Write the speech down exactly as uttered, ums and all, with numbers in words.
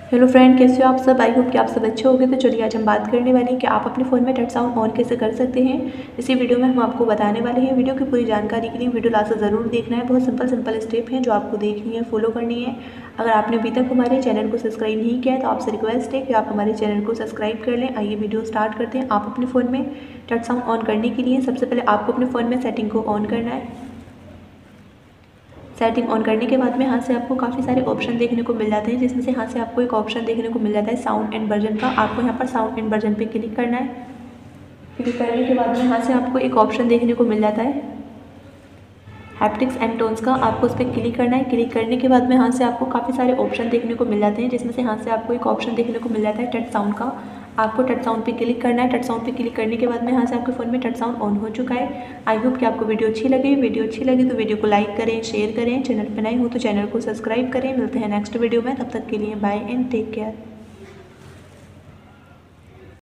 Hello friend, कैसे हो आप सब। आई होप कि आप सब अच्छे होंगे। तो चलिए आज हम बात करने वाले हैं कि आप अपने फ़ोन में टच साउंड ऑन कैसे कर सकते हैं। इसी वीडियो में हम आपको बताने वाले हैं। वीडियो की पूरी जानकारी के लिए वीडियो लास्ट तक ज़रूर देखना है। बहुत सिंपल सिंपल स्टेप हैं जो आपको देखनी है, फॉलो करनी है। अगर आपने अभी तक हमारे चैनल को सब्सक्राइब नहीं किया है तो आपसे रिक्वेस्ट है कि आप हमारे चैनल को सब्सक्राइब कर लें। आइए वीडियो स्टार्ट करते हैं। आप अपने फ़ोन में टच साउंड ऑन करने के लिए सबसे पहले आपको अपने फ़ोन में सेटिंग को ऑन करना है। सेटिंग ऑन करने के बाद में यहाँ से आपको काफ़ी सारे ऑप्शन देखने को मिल जाते हैं, जिसमें से यहाँ से आपको एक ऑप्शन देखने को मिल जाता है साउंड एंड वर्जन का। आपको यहाँ पर साउंड एंड वर्जन पे क्लिक करना है। क्लिक करने के बाद में यहाँ से आपको एक ऑप्शन देखने को मिल जाता है हैप्टिक्स एंड टोन्स का। आपको उस पर क्लिक करना है। क्लिक करने के बाद में यहाँ से आपको काफ़ी सारे ऑप्शन देखने को मिल जाते हैं, जिसमें से यहाँ से आपको एक ऑप्शन देखने को मिल जाता है टच साउंड का। आपको टच साउंड पे क्लिक करना है। टच साउंड पे क्लिक करने के बाद में यहाँ से आपके फ़ोन में टच साउंड ऑन हो चुका है। आई होप कि आपको वीडियो अच्छी लगी। वीडियो अच्छी लगी तो वीडियो को लाइक करें, शेयर करें। चैनल पर नए हो तो चैनल को सब्सक्राइब करें। मिलते हैं नेक्स्ट वीडियो में, तब तक के लिए बाय एंड टेक केयर।